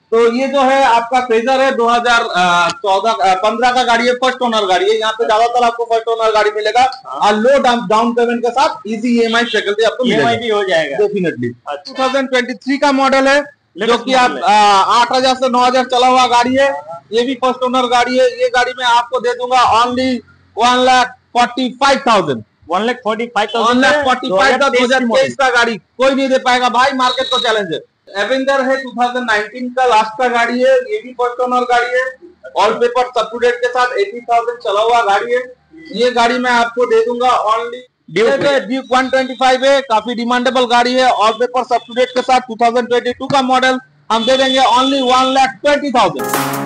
तो ये जो है आपका क्रेजर है 2015 का गाड़ी है, फर्स्ट ओनर गाड़ी है। यहाँ पे ज्यादातर आपको फर्स्ट ओनर गाड़ी मिलेगा और लो डाउन पेमेंट के साथ इजी ईएमआई फैसिलिटी आपको मिलेगा, भी हो जाएगा डेफिनेटली। 2023 का मॉडल है, जो कि आप 8,000 से 9,000 चला हुआ गाड़ी है। ये भी फर्स्ट ओनर गाड़ी है। ये गाड़ी में आपको दे दूंगा ओनली 1,45,000। 1,45,000 का 2023 का गाड़ी कोई नहीं दे पाएगा भाई, मार्केट को चैलेंज है। एवेंजर है 2019 का लास्ट का गाड़ी है। ये भी फर्स्ट ओनर गाड़ी है, ऑल पेपर सब टू डेट के साथ 80,000 चला हुआ गाड़ी है। ये गाड़ी मैं आपको दे दूंगा ओनली ड्यूक 125 है, काफी डिमांडेबल गाड़ी है, ऑल पेपर सब टू डेट के साथ 2022 का मॉडल। हम दे देंगे ओनली 1,20,000।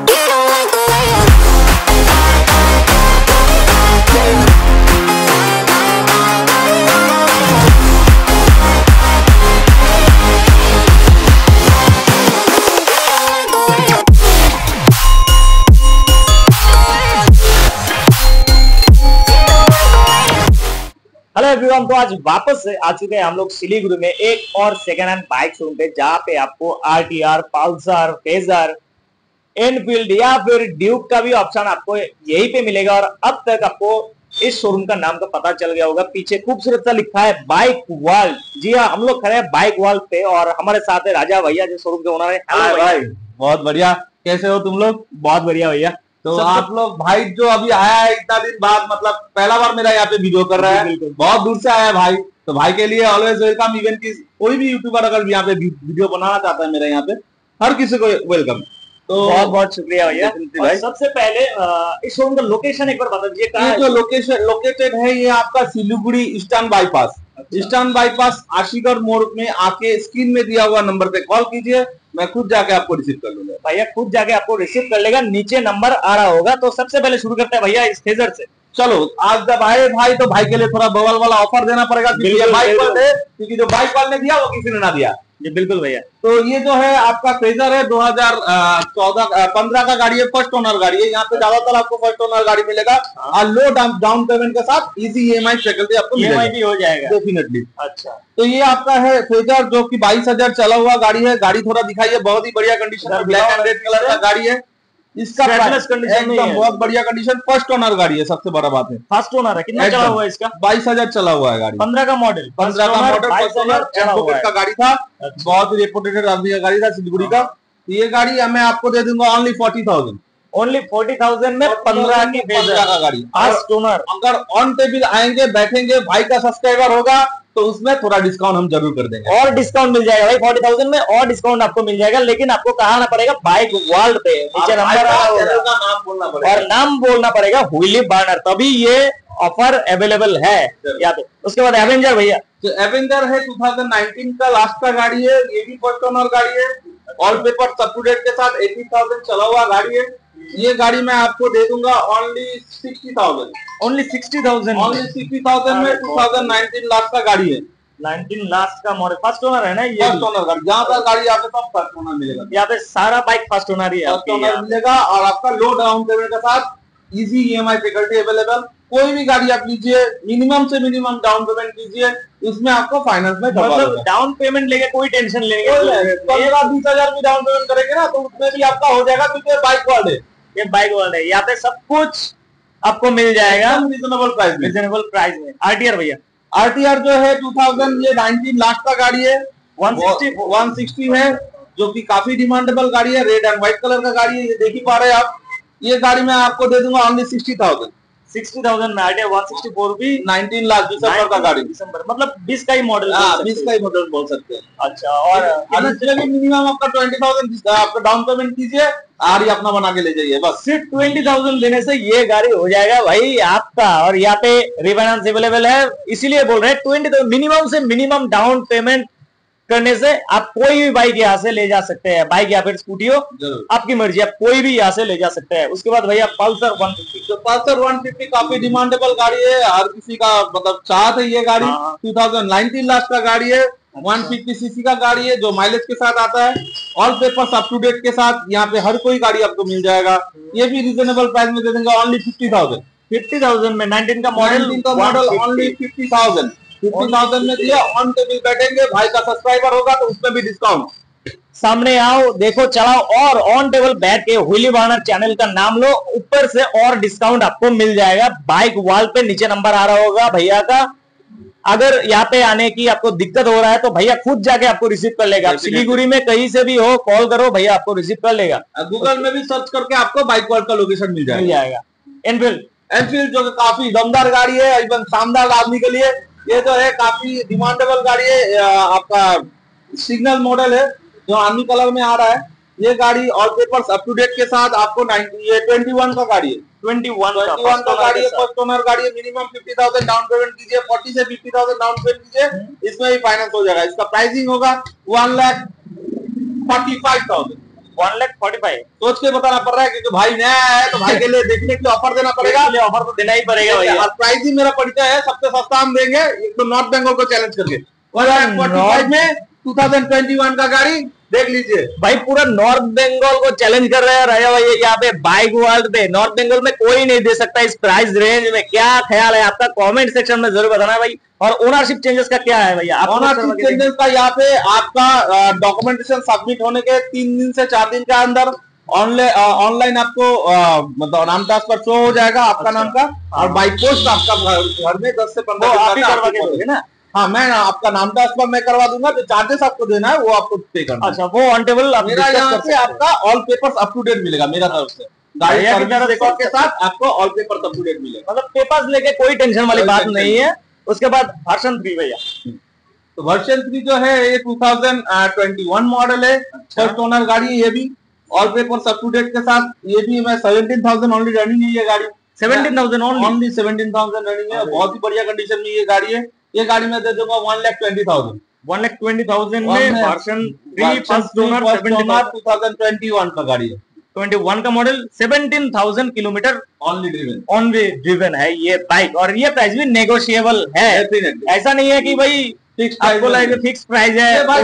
हेलो एवरीवन, तो आज वापस आ चुके हैं हम लोग सिलीगुड़ी में एक और सेकेंड हैंड बाइक शोरूम पे, जहाँ पे आपको आरटीआर, पल्सर, फेजर, एनफील्ड या फिर ड्यूक का भी ऑप्शन आपको यहीं पे मिलेगा। और अब तक आपको इस शोरूम का नाम का पता चल गया होगा, पीछे खूबसूरत सा लिखा है बाइक वर्ल्ड। जी हाँ, हम लोग खड़े हैं बाइक वर्ल्ड पे और हमारे साथ है राजा भैया, जो शोरूम के ओनर है। हेलो भाई, बहुत बढ़िया, कैसे हो तुम लोग? बहुत बढ़िया भैया। तो आप लोग भाई जो अभी आया है इतना दिन बाद, मतलब पहला बार मेरा यहाँ पे वीडियो कर रहा है, बहुत दूर से आया है भाई, तो भाई के लिए ऑलवेज वेलकम। इवन की कोई भी यूट्यूबर अगर यहाँ पे वीडियो बनाना चाहता है मेरे यहाँ पे, हर किसी को वेलकम। तो बहुत बहुत शुक्रिया भैया भाई। सबसे पहले इस शोरूम का लोकेशन एक बार बता दीजिए। ये जो लोकेशन लोकेटेड है, ये आपका Siliguri eastern bypass, eastern bypass आशीगढ़ मोड़ में आके स्क्रीन में दिया हुआ नंबर पे कॉल कीजिए, मैं खुद जाके आपको रिसीव कर लूंगा। भैया खुद जाके आपको रिसीव कर लेगा, नीचे नंबर आ रहा होगा। तो सबसे पहले शुरू करते हैं भैया इस फेजर से। चलो, आज जब आए भाई तो भाई के लिए थोड़ा बवाल वाला ऑफर देना पड़ेगा, क्योंकि बाइक वाले है, क्योंकि जो बाइक वाले ने दिया वो किसी ने ना दिया। जी बिल्कुल भैया। तो ये जो है आपका क्रेजर है 2015 का गाड़ी है, फर्स्ट ओनर गाड़ी है। यहाँ पे ज्यादातर आपको फर्स्ट ओनर गाड़ी मिलेगा और लो डाउन पेमेंट के साथ इजी ईएमआई फैसिलिटी आपको मिलेगा, भी हो जाएगा, डेफिनेटली। अच्छा, तो ये आपका है क्रेजर, जो कि 22,000 चला हुआ गाड़ी है। गाड़ी थोड़ा दिखाइए, बहुत ही बढ़िया कंडीशन है, ब्लैक एंड रेड कलर का गाड़ी है। इसका कंडीशन में बहुत बढ़िया कंडीशन, फर्स्ट ओनर गाड़ी है, सबसे बड़ा बात है फर्स्ट ओनर है। कितना चला हुआ है इसका? 22,000 चला हुआ है गाड़ी, 15 का मॉडल, 22,000 का गाड़ी था। बहुत ही रेपुटेड आदमी का गाड़ी था सिलीगुड़ी का। ये गाड़ी मैं आपको दे दूंगा ओनली 40,000। ओनली 40,000 में 15 की का गाड़ी, फर्स्ट ओनर। अगर ऑन टेबल आएंगे, बैठेंगे, भाई का सब्सक्राइबर होगा तो उसमें थोड़ा डिस्काउंट हम जरूर कर देंगे, और डिस्काउंट मिल जाएगा भाई 40,000 में, और डिस्काउंट आपको मिल जाएगा। लेकिन आपको कहा आना पड़ेगा बाइक वर्ल्ड पे, नीचे नंबर का नाम बोलना पड़ेगा, और नाम बोलना पड़ेगा हुईली बर्नर, तभी ये ऑफर अवेलेबल है यहाँ पे। उसके बाद एवेंजर भैया, तो एवेंजर है 2019 का लास्ट का गाड़ी है। ये भी फर्स्ट ओनर गाड़ी है, ऑल पेपर सब टू डेट के साथ 80,000 चला हुआ गाड़ी है। ये गाड़ी मैं आपको दे दूंगा ओनली 60,000। ओनली 60,000 में 2019 लास्ट का गाड़ी है, 19 लास्ट का मॉडल, फर्स्ट ओनर है ना ये? फर्स्ट ओनर गाड़ी, जहाँ पर गाड़ी आपको सब फर्स्ट ओनर मिलेगा। यहाँ पे सारा बाइक फर्स्ट ओनर ही है, फर्स्ट ओनर मिलेगा, और आपका लो डाउन पेमेंट के साथ इजी ईएमआई फैसिलिटी अवेलेबल। कोई भी गाड़ी आप लीजिए, मिनिमम से मिनिमम डाउन पेमेंट कीजिए, उसमें आपको फाइनेंस में मतलब डाउन पेमेंट लेके कोई टेंशन लेंगे, 15-20,000 भी डाउन पेमेंट करेंगे ना तो उसमें भी आपका हो जाएगा, क्योंकि बाइक वर्ल्ड है, ये बाइक वर्ल्ड है। यहाँ पे सब कुछ आपको मिल जाएगा रिजनेबल प्राइस में। आरटीआर भैया, आरटीआर जो है 2019 लास्ट का गाड़ी है, 160 है, जो कि काफी डिमांडेबल गाड़ी है, रेड एंड व्हाइट कलर का गाड़ी है, ये देख ही पा रहे हैं आप। ये गाड़ी मैं आपको दे दूंगा ओनली 60,000। 60,000 में आरटीआर 164 भी 19 लाख दिसंबर का गाड़ी, दिसंबर मतलब 20 का ही मॉडल, 20 का ही मॉडल बोल सकते हैं। अच्छा, और इसमें भी मिनिमम आपका 20,000 आपका डाउन पेमेंट कीजिए, आर अपना बना के ले जाइए, बस सिर्फ 20,000 देने से ये गाड़ी हो जाएगा भाई आपका। और यहाँ पे रिफाइनेंस अवेलेबल है, इसीलिए बोल रहे हैं 20,000 मिनिमम से मिनिमम डाउन पेमेंट करने से आप कोई भी बाइक यहाँ से ले जा सकते हैं। बाइक या फिर स्कूटी हो, आपकी मर्जी, आप कोई भी यहाँ से ले जा सकते हैं। उसके बाद भैया पल्सर 150, तो पल्सर 150 काफी डिमांडेबल गाड़ी है, हर किसी का मतलब चाहत है ये गाड़ी। 2019 लास्ट का गाड़ी है, 150 सीसी का गाड़ी है, जो माइलेज के साथ आता है, all papers up to date के साथ। यहाँ पे हर कोई गाड़ी आपको मिल जाएगा, ये भी रिजनेबल प्राइस में दे देंगे ओनली 50,000। 50,000 में 19 का मॉडल ओनली 50,000 में दिया। ऑन टेबल बैठेंगे, भाई का सब्सक्राइबर होगा तो उसमें भी डिस्काउंट। सामने आओ, देखो, चलाओ और ऑन टेबल बैठ के व्हीली बर्नर चैनल का नाम लो, ऊपर से और डिस्काउंट आपको मिल जाएगा। बाइक वॉल पे नीचे नंबर आ रहा होगा भैया का। अगर यहाँ पे आने की आपको दिक्कत हो रहा है तो भैया खुद जाके आपको रिसीव कर लेगा। सिलीगुड़ी में कहीं से भी हो, कॉल करो, भैया आपको रिसीव कर लेगा। गूगल में भी सर्च करके आपको बाइक वर्ल्ड का लोकेशन मिल जाएगा। एनफील्ड जो कि काफी दमदार गाड़ी है, एकदम शानदार आदमी के लिए। ये जो है काफी डिमांडेबल गाड़ी है, आपका सिग्नल मॉडल है जो आर्मी कलर में आ रहा है। ये गाड़ी all papers up to date के साथ आपको 21 का गाड़ी है, 21 का गाड़ी है, फर्स्ट ओनर गाड़ी है। मिनिमम 50,000 डाउन पेमेंट कीजिए, 40 से 50,000 डाउन पेमेंट कीजिए, इसमें भी फाइनेंस हो जाएगा। इसका प्राइसिंग होगा 1,45,000। 1,45,000 सोच के बताना पड़ रहा है क्योंकि भाई नया है तो भाई के लिए देखने के लिए ऑफर देना पड़ेगा। ऑफर तो देना ही पड़ेगा भैया। प्राइसिंग मेरा परिचय है, सबसे सस्ता हम देंगे, एक तो नॉर्थ बंगाल को चैलेंज करके 1,45,000 में 2021 का गाड़ी देख लीजिए भाई। पूरा नॉर्थ बंगाल को चैलेंज कर रहे हैं राजा भाई यहाँ पे बाइक वर्ल्ड पे। नॉर्थ बंगाल में कोई नहीं दे सकता इस प्राइस रेंज में। क्या ख्याल है आपका, कमेंट सेक्शन में जरूर बताना भाई। और ओनरशिप चेंजेस का क्या है भैया? ओनरशिप चेंजेस का यहाँ पे आपका डॉक्यूमेंटेशन सबमिट होने के 3 दिन से 4 दिन के अंदर ऑनलाइन आपको मतलब नाम ट्रांसफर शो हो जाएगा आपका नाम का, और बाई पोस्ट आपका घर में 10 से 15 दिन ना। हाँ, मैं आपका नाम ट्रांसफर मैं करवा दूंगा, जो चार्जेस आपको देना है वो आपको पे करना। अच्छा, वो ऑन टेबल मेरा यहाँ से आपका all papers up to date मिलेगा मेरा तरफ से। गाड़ी सर्विस रिकॉर्ड के साथ आपको all papers up to date मिलेगा। मतलब पेपर्स लेके कोई टेंशन वाली बात नहीं है। उसके बाद वर्जन 3 भैया, तो वर्जन 3 जो है ये 2021 मॉडल है, फर्स्ट ओनर गाड़ी है। ये भी all papers up to date के साथ। ये भी मैं 17,000 ओनली रनिंग है ये गाड़ी। 17,000 ओनली 17,000 रनिंग है। बहुत ही बढ़िया कंडीशन में ये गाड़ी है। ये गाड़ी में दे दूंगा 1,20,000। 1,20,000 में वर्जन 3 फर्स्ट ओनर 2021 का गाड़ी है। 21 का मॉडल, 17,000 किलोमीटर ओनली ड्रिवन है ये बाइक। और ये प्राइस भी नेगोशिएबल है, ऐसा नहीं है कि भाई आपको फिक्स प्राइस है। बाइक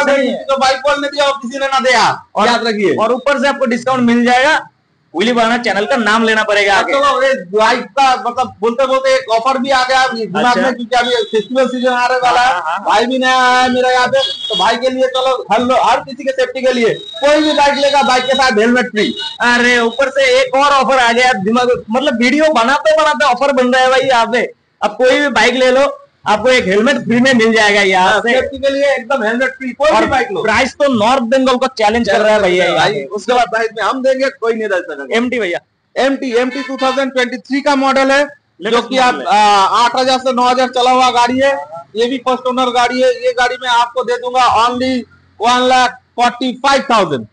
वाले ने दिया और किसी ने ना दिया, याद रखिए। और ऊपर से आपको डिस्काउंट मिल जाएगा। व्हीली बर्नर चैनल का नाम लेना पड़ेगा आगे। बाइक का मतलब बोलते बोलते एक ऑफर भी आ गया दिमाग में, क्योंकि अभी फेस्टिवल सीजन आने वाला है। भाई भी नया आया है मेरा यहाँ पे, तो भाई के लिए चलो हर किसी के सेफ्टी के लिए कोई भी बाइक लेगा, बाइक के साथ हेलमेट फ्री। अरे ऊपर से एक और ऑफर आ गया दिमाग, मतलब वीडियो बनाते बनाते ऑफर बन रहा है भाई यहाँ पे। अब कोई भी बाइक ले लो, आपको एक हेलमेट फ्री में मिल जाएगा यहाँ से। सेफ्टी के लिए एकदम हेलमेट फ्री, कोई भी बाइक लो। प्राइस तो नॉर्थ बंगाल को चैलेंज कर रहा है भैया। उसके बाद प्राइस में हम देंगे, कोई नहीं दे सकेगा। एमटी भैया, एमटी 2023 का मॉडल है, जो कि आप 8,000 से 9,000 चला हुआ गाड़ी है। ये भी फर्स्ट ओनर गाड़ी है। ये गाड़ी में आपको दे दूंगा ओनली 1,45,000।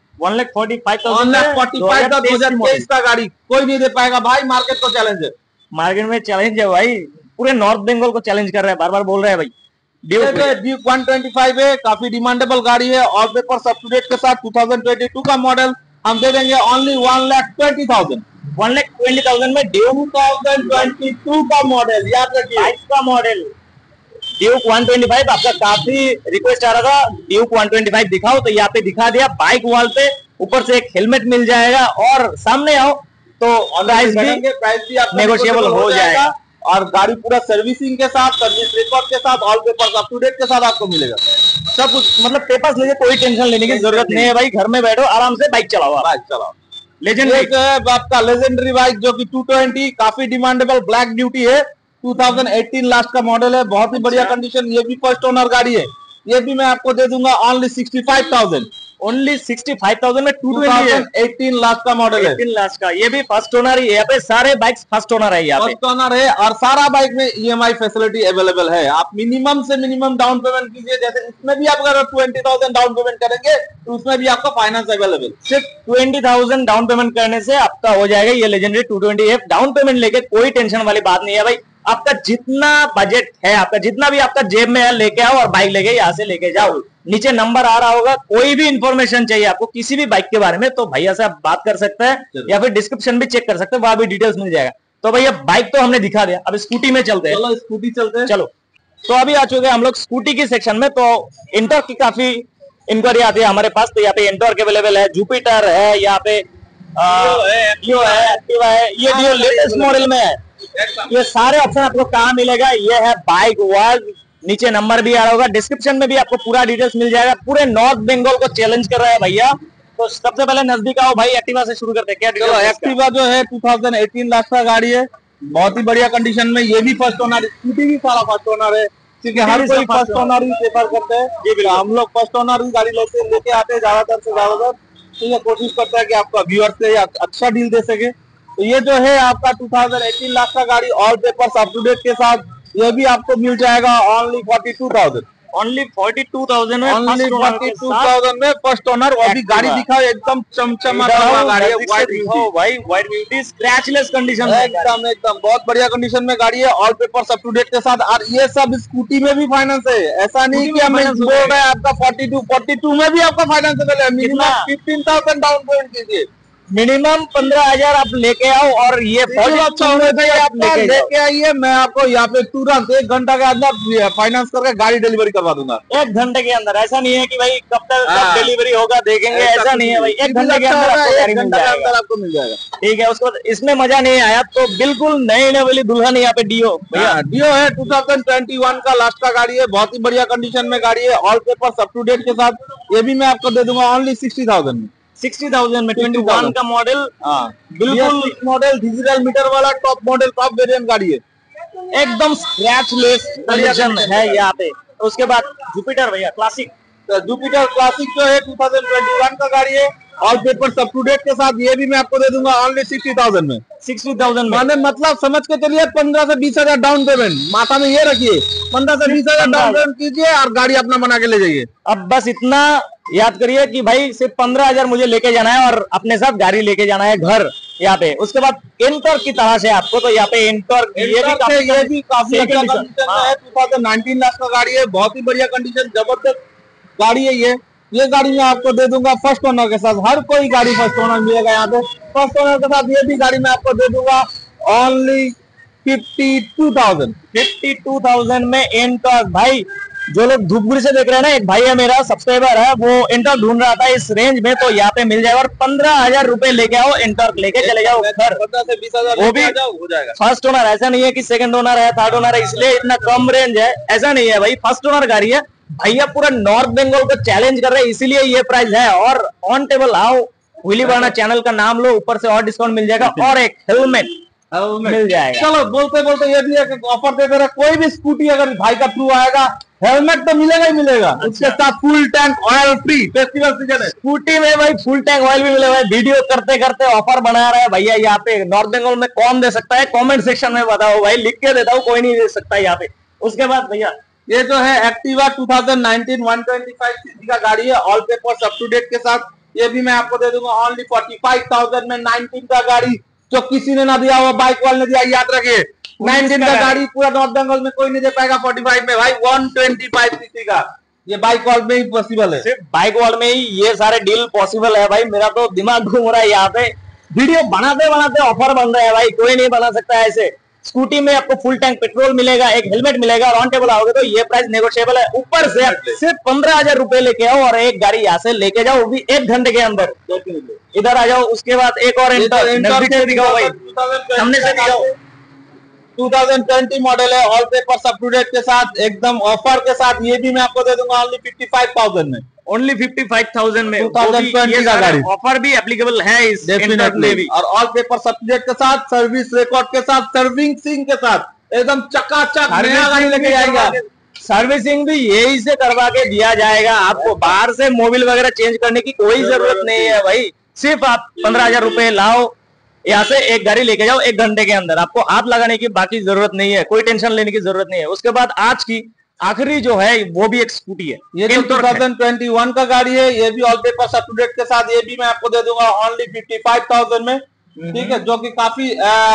1,45,000 का गाड़ी कोई नहीं दे पाएगा भाई, मार्केट को चैलेंज है। मार्केट में चैलेंज है भाई, पूरे नॉर्थ बंगाल को चैलेंज कर रहा है, बार बार बोल रहे हैं भाई। ड्यूक 125 है, काफी डिमांडेबल गाड़ी है। All papers up to date के साथ 2022 का मॉडल हम दे देंगे ओनली 1,20,000। 1,20,000 में ड्यूक 2022 का मॉडल, याद रखिए। 22 का मॉडल ड्यूक 125। आपका काफी रिक्वेस्ट आ रहा था ड्यूक 125 दिखाओ, तो यहाँ पे दिखा दिया। बाइक वॉल पे ऊपर से एक हेलमेट मिल जाएगा, और सामने आओ तो प्राइस भी नेगोशिएबल हो जाएगा। और गाड़ी पूरा सर्विसिंग के साथ, सर्विस रिकॉर्ड के साथ, all papers up to date के साथ आपको मिलेगा सब कुछ। मतलब पेपर्स लेके कोई टेंशन लेने की जरूरत नहीं है भाई, घर में बैठो आराम से बाइक चलाओ। लेजेंडरी आपका लेजेंडरी बाइक जो कि 220 काफी डिमांडेबल ब्लैक ड्यूटी है, 2018 लास्ट का मॉडल है। बहुत ही बढ़िया कंडीशन। ये भी फर्स्ट ओनर गाड़ी है। ये भी मैं आपको दे दूंगा ओनली 65,000। ओनली 65,000 में 2018 लास्ट का मॉडल है। 18 लास्ट का। ये भी फर्स्ट ओनर ही है। यहाँ पे सारे बाइक्स फर्स्ट ओनर है, यहाँ पे फर्स्ट ओनर है। और सारा बाइक में EMI फैसिलिटी अवेलेबल है। आप मिनिमम से मिनिमम डाउन पेमेंट कीजिए, जैसे इसमें भी आप अगर 20,000 डाउन पेमेंट करेंगे तो उसमें भी आपका फाइनेंस अवेलेबल। सिर्फ 20,000 डाउन पेमेंट करने से आपका हो जाएगा ये लेजेंडरी 220F। डाउन पेमेंट लेके कोई टेंशन वाली बात नहीं है भाई। आपका जितना बजट है, आपका जितना भी आपका जेब में है, लेके आओ और बाइक लेके यहाँ से लेके जाओ। नीचे नंबर आ रहा होगा, कोई भी इंफॉर्मेशन चाहिए आपको किसी भी बाइक के बारे में तो भैया से आप बात कर सकते हैं, या फिर डिस्क्रिप्शन भी चेक कर सकते हैं, वहां भी डिटेल्स मिल जाएगा। तो भैया बाइक तो हमने दिखा दिया, अब स्कूटी में चलते हैं। चलो स्कूटी चलते हैं। चलो, तो अभी आ चुके हैं हम लोग स्कूटी की सेक्शन में। तो इंटॉर्क की काफी इंक्वायरी आती है हमारे पास, तो यहाँ पे इंटॉर्क अवेलेबल है, जुपिटर है, यहाँ पे डियो है, एक्टिवा है। ये डियो लेटेस्ट मॉडल में है। ये सारे ऑप्शन आपको कहाँ मिलेगा? ये है बाइक वर्ल्ड नीचे नंबर भी आ रहा होगा, डिस्क्रिप्शन में भी आपको पूरा डिटेल्स मिल जाएगा। पूरे नॉर्थ बंगाल को चैलेंज कर रहा है भैया। तो सबसे पहले नजदीक आओ भाई, एक्टिवा से शुरू करते हैं। क्या चलो, एक्टिवा जो है 2018 लास्ट का गाड़ी है, बहुत ही बढ़िया कंडीशन में। ये भी फर्स्ट ओनर, स्कूटी भी सारा फर्स्ट ओनर है, क्योंकि हर कोई फर्स्ट ओनर ही प्रेफर करते हैं। तो हम लोग फर्स्ट ओनर ही गाड़ी लेके आते हैं ज्यादातर से ज्यादातर। तो ये कोशिश करता है कि आपका व्यूअर से अच्छा डील दे सके। तो ये जो है आपका 2018 लास्ट का गाड़ी, all papers up to date के साथ, ये भी आपको मिल जाएगा ओनली 42,000। ओनली 42,000 में, ओनली 42,000 में फर्स्ट ओनर। और भी गाड़ी दिखाओ, एकदम चमचमाता हुआ गाड़ी है, भाई व्हाइट ब्यूटी, स्क्रैचलेस कंडीशन में, एकदम बहुत बढ़िया कंडीशन में गाड़ी है, all papers up to date के साथ। और ये सब स्कूटी में भी फाइनेंस है, ऐसा नहीं कि हम बोल रहे हैं आपका 42 में भी आपका फाइनेंस है। मिनिमम 15,000 डाउन पेमेंट कीजिए, मिनिमम 15,000 आप लेके आओ। और ये अच्छा होने चाहिए, आप लेके आइए, मैं आपको यहाँ पे तुरंत 1 घंटा के अंदर फाइनेंस करके गाड़ी डिलीवरी करवा दूंगा। 1 घंटे के अंदर? ऐसा नहीं है कि भाई कब तक कब डिलीवरी होगा देखेंगे, ऐसा नहीं है भाई। 1 घंटे के अंदर आपको मिल जाएगा। ठीक है, उसको इसमें मजा नहीं आया तो बिल्कुल नई वाली दुल्हन यहाँ पे डियो भैया, डियो है 2021 का लास्ट का गाड़ी है, बहुत ही बढ़िया कंडीशन में गाड़ी है, all papers up to date के साथ। ये भी मैं आपको दे दूंगा ओनली 60,000 में। 60,000 में 21 का मॉडल, बिल्कुल मॉडल, डिजिटल मीटर वाला टॉप मॉडल, टॉप वेरिएंट गाड़ी है, एकदम स्क्रैचलेस कंडीशन है यहाँ पे। उसके बाद जुपिटर भैया क्लासिक, जुपिटर क्लासिक जो है 2021 का गाड़ी है, all paper up to date के साथ। ये भी मैं आपको दे दूंगा ओनली 60,000 में। 60,000 में मतलब समझ के चलिए 15 से 20,000 डाउन पेमेंट, माथा में ये रखिए, 15 से 20,000 डाउन पेमेंट कीजिए और गाड़ी अपना बना के ले जाइए। अब बस इतना याद करिए कि भाई सिर्फ 15,000 मुझे लेके जाना है और अपने साथ गाड़ी लेके जाना है घर यहाँ पे। उसके बाद एंटॉर्क की तरह से आपको, तो यहाँ पे एंटॉर्क ये भी काफी अच्छा कंडीशन है, 2019 लास्ट का गाड़ी है, बहुत ही बढ़िया कंडीशन, जबरदस्त गाड़ी है ये गाड़ी मैं आपको दे दूंगा फर्स्ट ओनर के साथ। हर कोई गाड़ी फर्स्ट ओनर मिलेगा यहाँ पे, फर्स्ट ओनर के साथ। ये भी गाड़ी मैं आपको दे दूंगा ओनली 52,000 में एंटॉर्क। भाई जो लोग धूपगुड़ी से देख रहे हैं ना, एक भाई है मेरा सब्सक्राइबर है, वो एंटॉर्क ढूंढ रहा था इस रेंज में, तो यहाँ पे मिल जाएगा। और 15,000 रुपए लेके आओ, एंटॉर्क लेके चले जाओ घर। 15 से 20,000 वो भी हो जाएगा। फर्स्ट ओनर, ऐसा नहीं है कि सेकंड ओनर है, थर्ड ओनर है इसलिए इतना कम रेंज है, ऐसा नहीं है भाई। फर्स्ट ओनर गाड़ी है भैया, पूरा नॉर्थ बंगाल को चैलेंज कर रहे हैं, इसीलिए ये प्राइस है। और ऑन टेबल आओ, विली वर्ना चैनल का नाम लो, ऊपर से और डिस्काउंट मिल जाएगा और एक हेलमेट मिल जाएगा। चलो बोलते बोलते ये भी एक ऑफर दे दे रहा, कोई भी स्कूटी अगर भाई का थ्रू आएगा, हेलमेट तो मिलेगा ही मिलेगा। उसके साथ full tank oil free, festival season है, स्कूटी में भाई फुल टैंक ऑयल भी मिलेगा। वीडियो करते करते ऑफर बना रहा है भैया यहाँ पे। नॉर्थ बंगाल में कौन दे सकता है? कमेंट सेक्शन में बताओ भाई, लिख के देता हूँ, कोई नहीं दे सकता यहाँ पे। उसके बाद भैया ये जो है एक्टिवा 2019 125 सीसी का गाड़ी है, all papers up to date के साथ। ये भी मैं आपको दे दूंगा ओनली 45,000 में। 19 का गाड़ी जो किसी ने ना दिया हुआ, बाइक वाले ने दिया, याद रखिए। 19 का गाड़ी पूरा नॉर्थ बंगाल में कोई नहीं दे पाएगा 45 में भाई। 125 सीसी का ये बाइक वर्ल्ड में ही पॉसिबल है, सिर्फ बाइक वर्ल्ड में ही ये सारे डील पॉसिबल है भाई। मेरा तो दिमाग घूम रहा है यहाँ पे, वीडियो बनाते बनाते ऑफर बन रहा है भाई, कोई नहीं बना सकता ऐसे। स्कूटी में आपको फुल टैंक पेट्रोल मिलेगा, एक हेलमेट मिलेगा और ऑन टेबल आओगे तो ये प्राइस नेगोशिएबल है। ऊपर से सिर्फ 15,000 रुपए लेके आओ और एक गाड़ी यहाँ से लेके जाओ, वो भी 1 घंटे के अंदर। इधर आ जाओ। उसके बाद एक और दिखाओ भाई, सामने से दिखाओ। 2020 मॉडल है, all papers up to date के साथ, एकदम ऑफर के साथ। ये भी मैं आपको दे दूंगा ओनली 55,000 में। ओनली 55,000 में 2020 का गाड़ी। ऑफर भी एप्लीकेबल है इस में भी, और ऑल पेपर सर्टिफिकेट के साथ, सर्विस रिकॉर्ड के साथ, सर्विसिंग के साथ, एकदम चकाचक नया गाड़ी लेके जाएगा। सर्विसिंग भी यही से करवा के दिया जाएगा आपको, बाहर से मोबिल वगैरह चेंज करने की कोई जरूरत नहीं है भाई। सिर्फ आप 15,000 रुपए लाओ, यहाँ से एक गाड़ी लेके जाओ 1 घंटे के अंदर। आपको हाथ लगाने की बाकी जरूरत नहीं है, कोई टेंशन लेने की जरूरत नहीं है। उसके बाद आज की आखिरी जो है वो भी एक स्कूटी है, ये जो 2021 का गाड़ी है, ये भी all paper up to date के साथ। ये भी मैं आपको दे दूंगा ओनली 55,000 में, ठीक है, जो कि काफी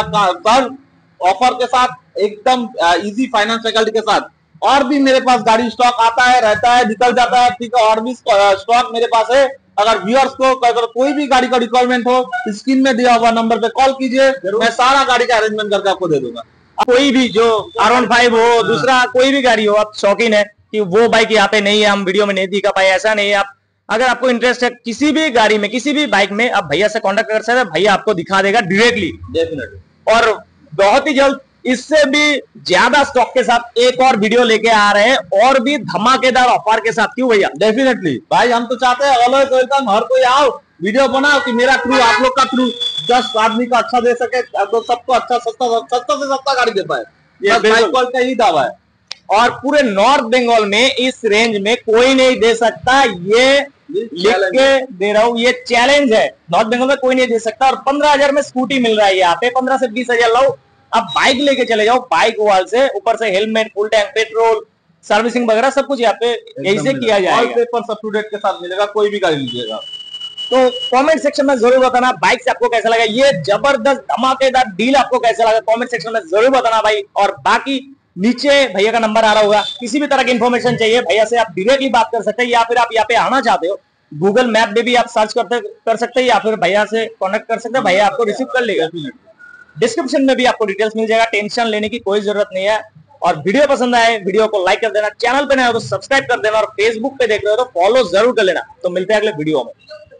ऑफर के साथ, एकदम इजी फाइनेंस फैसिलिटी के साथ। और भी मेरे पास गाड़ी स्टॉक आता है, रहता है, निकल जाता है, ठीक है, और भी स्टॉक मेरे पास है। अगर व्यूअर्स को अगर कोई भी गाड़ी का रिक्वायरमेंट हो, स्क्रीन में दिया हुआ नंबर पे कॉल कीजिए, मैं सारा गाड़ी का अरेंजमेंट करके आपको दे दूंगा। कोई भी जो R15 हो, दूसरा कोई भी गाड़ी हो, आप शौकीन है कि वो बाइक यहाँ पे नहीं है, हम वीडियो में नहीं दिखा पाए, ऐसा नहीं है। आप अगर आपको इंटरेस्ट है किसी भी गाड़ी में, किसी भी बाइक में, आप भैया से कांटेक्ट कर सकते हैं, भैया आपको दिखा देगा डायरेक्टली, डेफिनेटली। और बहुत ही जल्द इससे भी ज्यादा स्टॉक के साथ एक और वीडियो लेके आ रहे हैं और भी धमाकेदार ऑफर के साथ। क्यों भैया? डेफिनेटली भाई, हम तो चाहते हैं ऑलवेज वेलकम, हर कोई आओ वीडियो बनाओ कि मेरा क्रू, आप लोग का क्रू 10 आदमी का अच्छा दे सके, तो सबको अच्छा सस्ता से सस्ता गाड़ी दे पाए। ये बाइक का ही दावा है। और पूरे नॉर्थ बंगाल में इस रेंज में कोई नहीं दे सकता, ये लिख के दे रहा हूं, ये चैलेंज है। नॉर्थ बंगाल में कोई नहीं दे सकता। और 15,000 में स्कूटी मिल रहा है यहाँ पे, 15 से 20,000 लाओ, अब बाइक लेके चले जाओ, बाइक वाल से ऊपर से helmet, full tank petrol, servicing वगैरह सब कुछ यहाँ पे ऐसे किया जाएगा। पेपर सब टू डेट के साथ मिलेगा, कोई भी गाड़ी लीजिएगा। तो कमेंट सेक्शन में जरूर बताना बाइक से आपको कैसा लगा, ये जबरदस्त धमाकेदार डील आपको कैसा लगा, कमेंट सेक्शन में जरूर बताना भाई। और बाकी नीचे भैया का नंबर आ रहा होगा, किसी भी तरह की इंफॉर्मेशन चाहिए भैया से आप डायरेक्टली बात कर सकते हैं, या फिर आप यहाँ पे आना चाहते हो गूगल मैप में भी आप सर्च कर सकते हैं, या फिर भैया से कॉन्टेक्ट कर सकते हैं, भैया आपको रिसीव कर लेगा। डिस्क्रिप्शन में भी आपको डिटेल्स मिल जाएगा, टेंशन लेने की कोई जरूरत नहीं है। और वीडियो पसंद आए वीडियो को लाइक कर देना, चैनल पे नए हो तो सब्सक्राइब कर देना, और फेसबुक पे देख रहे हो तो फॉलो जरूर कर लेना। तो मिलते हैं अगले वीडियो में।